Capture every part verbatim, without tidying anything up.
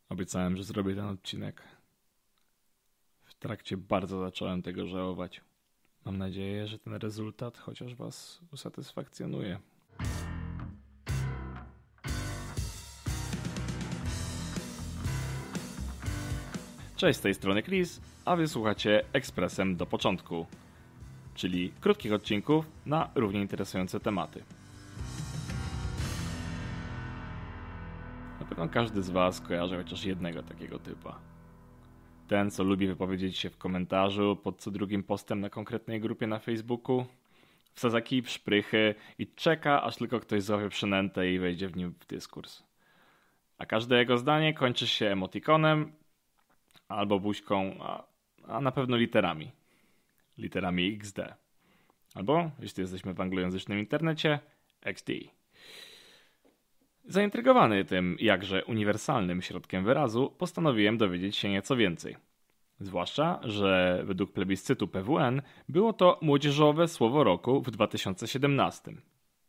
Obiecałem, że zrobię ten odcinek. W trakcie bardzo zacząłem tego żałować. Mam nadzieję, że ten rezultat chociaż was usatysfakcjonuje. Cześć, z tej strony Chris, a wy słuchacie Ekspresem do początku, czyli krótkich odcinków na równie interesujące tematy. Na pewno każdy z was kojarzy chociaż jednego takiego typa. Ten, co lubi wypowiedzieć się w komentarzu pod co drugim postem na konkretnej grupie na Facebooku, wsadza kij w szprychy i czeka, aż tylko ktoś złapie przynętę i wejdzie w nim w dyskurs. A każde jego zdanie kończy się emotikonem albo buźką, a, a na pewno literami. Literami X D. Albo, jeśli jesteśmy w anglojęzycznym internecie, X D. Zaintrygowany tym jakże uniwersalnym środkiem wyrazu, postanowiłem dowiedzieć się nieco więcej. Zwłaszcza, że według plebiscytu P W N było to młodzieżowe słowo roku w dwa tysiące siedemnastym.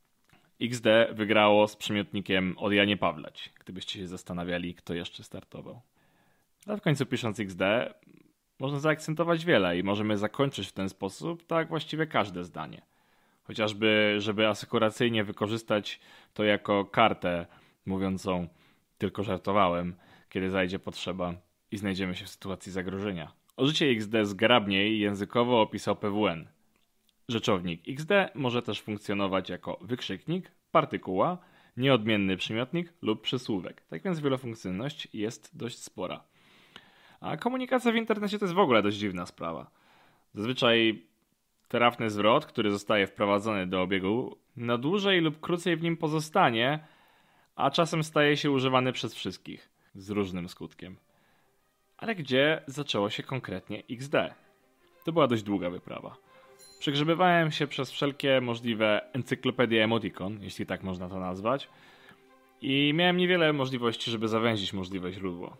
X D wygrało z przymiotnikiem od Janie Pawlać, gdybyście się zastanawiali, kto jeszcze startował. Ale w końcu pisząc X D można zaakcentować wiele i możemy zakończyć w ten sposób tak właściwie każde zdanie. Chociażby, żeby asekuracyjnie wykorzystać to jako kartę mówiącą tylko żartowałem, kiedy zajdzie potrzeba i znajdziemy się w sytuacji zagrożenia. Użycie X D zgrabniej językowo opisał P W N. Rzeczownik X D może też funkcjonować jako wykrzyknik, partykuła, nieodmienny przymiotnik lub przysłówek. Tak więc wielofunkcyjność jest dość spora. A komunikacja w internecie to jest w ogóle dość dziwna sprawa. Zazwyczaj trafny zwrot, który zostaje wprowadzony do obiegu, na dłużej lub krócej w nim pozostanie, a czasem staje się używany przez wszystkich, z różnym skutkiem. Ale gdzie zaczęło się konkretnie X D? To była dość długa wyprawa. Przegrzebywałem się przez wszelkie możliwe encyklopedie emotikon, jeśli tak można to nazwać, i miałem niewiele możliwości, żeby zawęzić możliwe źródło.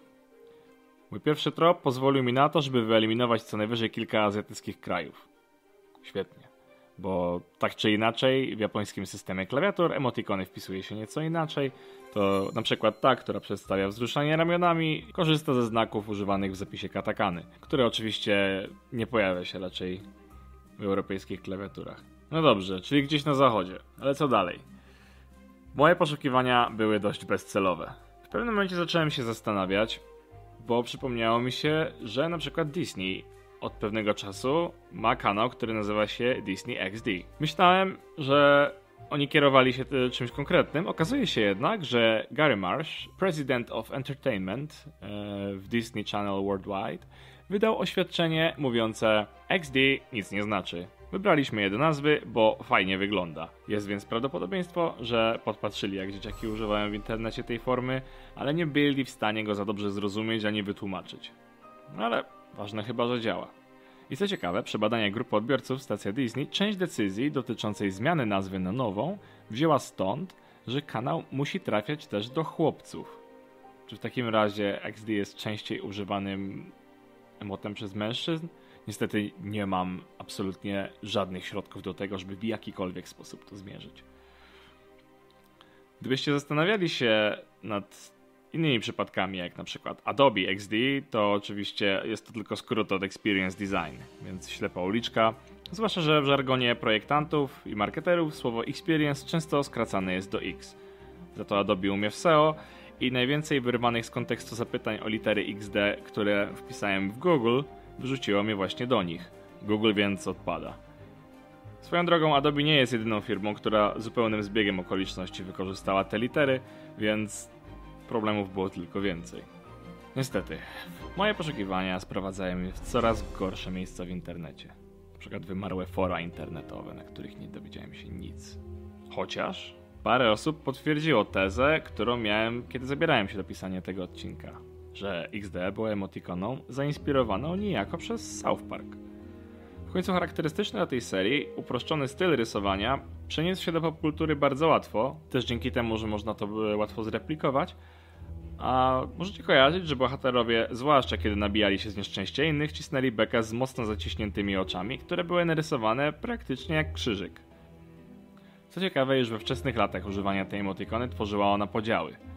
Mój pierwszy trop pozwolił mi na to, żeby wyeliminować co najwyżej kilka azjatyckich krajów. Świetnie, bo tak czy inaczej w japońskim systemie klawiatur emotikony wpisuje się nieco inaczej. To na przykład ta, która przedstawia wzruszanie ramionami, korzysta ze znaków używanych w zapisie katakany, które oczywiście nie pojawia się raczej w europejskich klawiaturach. No dobrze, czyli gdzieś na zachodzie, ale co dalej? Moje poszukiwania były dość bezcelowe. W pewnym momencie zacząłem się zastanawiać, bo przypomniało mi się, że na przykład Disney od pewnego czasu ma kanał, który nazywa się Disney X D. Myślałem, że oni kierowali się czymś konkretnym. Okazuje się jednak, że Gary Marsh, President of Entertainment w Disney Channel Worldwide, wydał oświadczenie mówiące: X D nic nie znaczy. Wybraliśmy je do nazwy, bo fajnie wygląda. Jest więc prawdopodobieństwo, że podpatrzyli, jak dzieciaki używają w internecie tej formy, ale nie byli w stanie go za dobrze zrozumieć ani wytłumaczyć. No ale ważne chyba, że działa. I co ciekawe, przy badaniach grupy odbiorców stacja Disney część decyzji dotyczącej zmiany nazwy na nową wzięła stąd, że kanał musi trafiać też do chłopców. Czy w takim razie X D jest częściej używanym emotem przez mężczyzn? Niestety nie mam absolutnie żadnych środków do tego, żeby w jakikolwiek sposób to zmierzyć. Gdybyście zastanawiali się nad innymi przypadkami, jak na przykład Adobe X D, to oczywiście jest to tylko skrót od Experience Design, więc ślepa uliczka. Zwłaszcza, że w żargonie projektantów i marketerów słowo Experience często skracane jest do X. Za to Adobe umie w S E O i najwięcej wyrwanych z kontekstu zapytań o litery X D, które wpisałem w Google, wrzuciło mnie właśnie do nich. Google więc odpada. Swoją drogą Adobe nie jest jedyną firmą, która zupełnym zbiegiem okoliczności wykorzystała te litery, więc problemów było tylko więcej. Niestety, moje poszukiwania sprowadzają mnie w coraz gorsze miejsca w internecie. Na przykład wymarłe fora internetowe, na których nie dowiedziałem się nic. Chociaż parę osób potwierdziło tezę, którą miałem, kiedy zabierałem się do pisania tego odcinka, że X D było emotikoną zainspirowaną niejako przez South Park. W końcu charakterystyczny dla tej serii, uproszczony styl rysowania przeniósł się do popkultury bardzo łatwo, też dzięki temu, że można to łatwo zreplikować, a możecie kojarzyć, że bohaterowie, zwłaszcza kiedy nabijali się z nieszczęścia innych, cisnęli bekę z mocno zaciśniętymi oczami, które były narysowane praktycznie jak krzyżyk. Co ciekawe, już we wczesnych latach używania tej emotikony tworzyła ona podziały.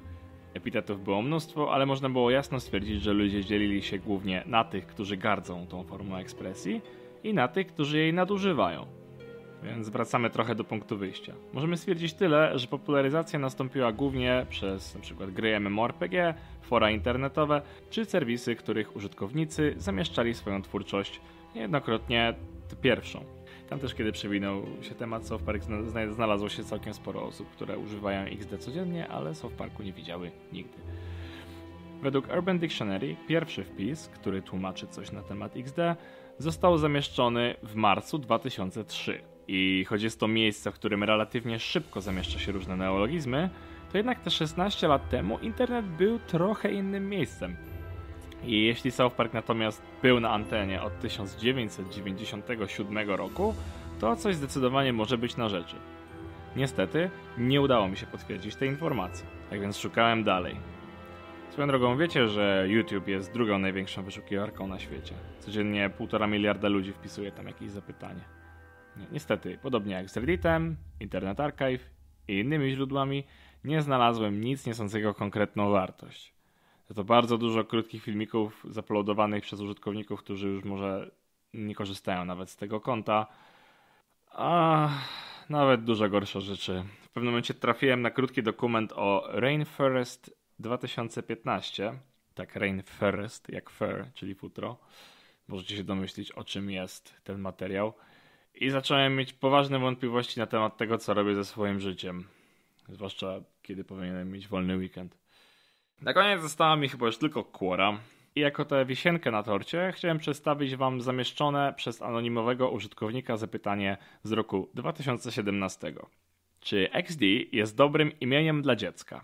Epitetów było mnóstwo, ale można było jasno stwierdzić, że ludzie dzielili się głównie na tych, którzy gardzą tą formą ekspresji i na tych, którzy jej nadużywają. Więc wracamy trochę do punktu wyjścia. Możemy stwierdzić tyle, że popularyzacja nastąpiła głównie przez np. gry MMORPG, fora internetowe czy serwisy, których użytkownicy zamieszczali swoją twórczość, niejednokrotnie pierwszą. Tam też, kiedy przewinął się temat South Park, znalazło się całkiem sporo osób, które używają X D codziennie, ale South Parku nie widziały nigdy. Według Urban Dictionary pierwszy wpis, który tłumaczy coś na temat X D, został zamieszczony w marcu dwa tysiące trzeciego. I choć jest to miejsce, w którym relatywnie szybko zamieszcza się różne neologizmy, to jednak te szesnaście lat temu internet był trochę innym miejscem. I jeśli South Park natomiast był na antenie od tysiąc dziewięćset dziewięćdziesiątego siódmego roku, to coś zdecydowanie może być na rzeczy. Niestety, nie udało mi się potwierdzić tej informacji, tak więc szukałem dalej. Swoją drogą wiecie, że YouTube jest drugą największą wyszukiwarką na świecie. Codziennie półtora miliarda ludzi wpisuje tam jakieś zapytanie. Niestety, podobnie jak z Redditem, Internet Archive i innymi źródłami, nie znalazłem nic niosącego konkretną wartość. To bardzo dużo krótkich filmików zaploadowanych przez użytkowników, którzy już może nie korzystają nawet z tego konta. A nawet dużo gorsze rzeczy. W pewnym momencie trafiłem na krótki dokument o Rainforest dwa tysiące piętnaście. Tak, Rainforest jak fur, czyli futro. Możecie się domyślić, o czym jest ten materiał. I zacząłem mieć poważne wątpliwości na temat tego, co robię ze swoim życiem. Zwłaszcza kiedy powinienem mieć wolny weekend. Na koniec została mi chyba już tylko Quora. I jako tę wisienkę na torcie chciałem przedstawić wam zamieszczone przez anonimowego użytkownika zapytanie z roku dwa tysiące siedemnastego. Czy X D jest dobrym imieniem dla dziecka?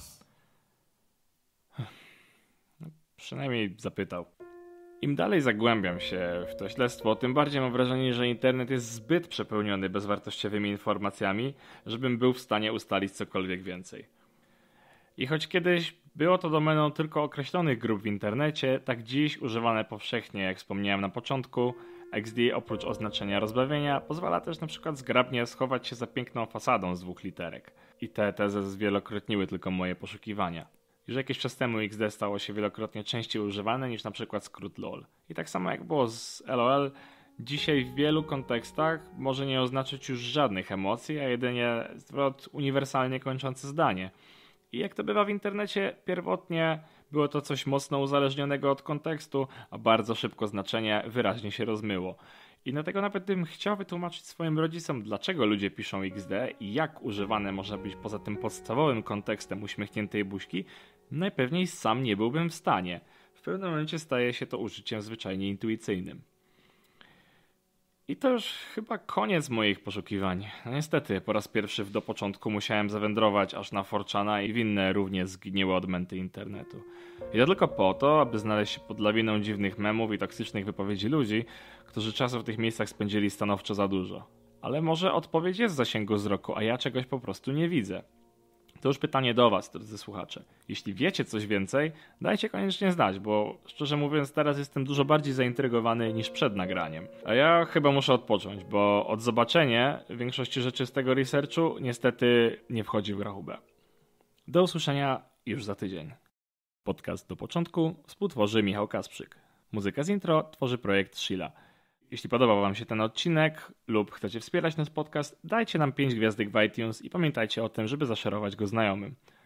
No, przynajmniej zapytał. Im dalej zagłębiam się w to śledztwo, tym bardziej mam wrażenie, że internet jest zbyt przepełniony bezwartościowymi informacjami, żebym był w stanie ustalić cokolwiek więcej. I choć kiedyś było to domeną tylko określonych grup w internecie, tak dziś używane powszechnie, jak wspomniałem na początku, X D oprócz oznaczenia rozbawienia pozwala też na przykład zgrabnie schować się za piękną fasadą z dwóch literek. I te tezy zwielokrotniły tylko moje poszukiwania. Już jakiś czas temu X D stało się wielokrotnie częściej używane niż na przykład skrót LOL. I tak samo jak było z L O L, dzisiaj w wielu kontekstach może nie oznaczyć już żadnych emocji, a jedynie zwrot uniwersalnie kończący zdanie. I jak to bywa w internecie, pierwotnie było to coś mocno uzależnionego od kontekstu, a bardzo szybko znaczenie wyraźnie się rozmyło. I dlatego nawet bym chciał wytłumaczyć swoim rodzicom, dlaczego ludzie piszą X D i jak używane może być poza tym podstawowym kontekstem uśmiechniętej buźki, najpewniej sam nie byłbym w stanie. W pewnym momencie staje się to użyciem zwyczajnie intuicyjnym. I to już chyba koniec moich poszukiwań. No niestety, po raz pierwszy do początku musiałem zawędrować aż na four chana i w inne równie zgniłe odmęty internetu. I to tylko po to, aby znaleźć się pod lawiną dziwnych memów i toksycznych wypowiedzi ludzi, którzy czasu w tych miejscach spędzili stanowczo za dużo. Ale może odpowiedź jest w zasięgu wzroku, a ja czegoś po prostu nie widzę. To już pytanie do was, drodzy słuchacze. Jeśli wiecie coś więcej, dajcie koniecznie znać, bo szczerze mówiąc teraz jestem dużo bardziej zaintrygowany niż przed nagraniem. A ja chyba muszę odpocząć, bo od zobaczenia większości rzeczy z tego researchu niestety nie wchodzi w rachubę. Do usłyszenia już za tydzień. Podcast do początku współtworzy Michał Kasprzyk. Muzyka z intro tworzy projekt Sheila. Jeśli podobał wam się ten odcinek lub chcecie wspierać nasz podcast, dajcie nam pięć gwiazdek w iTunes i pamiętajcie o tym, żeby zaszerować go znajomym.